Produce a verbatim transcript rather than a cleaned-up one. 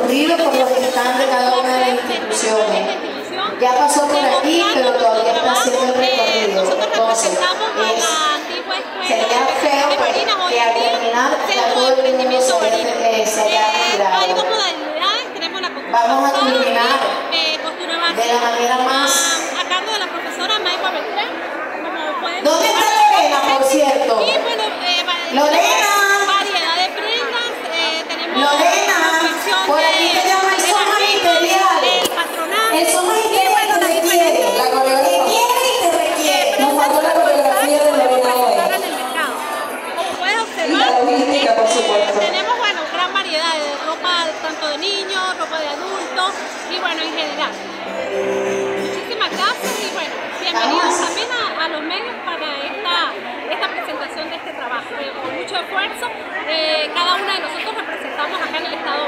recorrido por los stands de cada una de las instituciones. Ya pasó por aquí, pero todavía está haciendo el recorrido. Entonces, es, sería feo pues, que al terminar ya todo el mundo se haya, se haya retirado. Vamos a culminar de la manera más... A cargo de la profesora Maipa Beltrán. ¿Dónde está Lorena, por cierto? Y bueno, eh, Lorena. Variedad de prendas. Eh, tenemos Lorena, por aquí te llama el Soma Imperial. El patronato. El Soma Imperial te requiere. La coreografía quiere y te requiere. Nos faltó la coreografía de Lorena hoy. Como puedes observar, y la logística, por supuesto. Tenemos, bueno, gran variedad de ropa, tanto de niños, ropa de adultos y bueno, en general. Muchísimas gracias y bueno, bienvenidos también a, a los medios para esta, esta presentación de este trabajo. Eh, con mucho esfuerzo, eh, cada una de nosotros representamos acá en el estado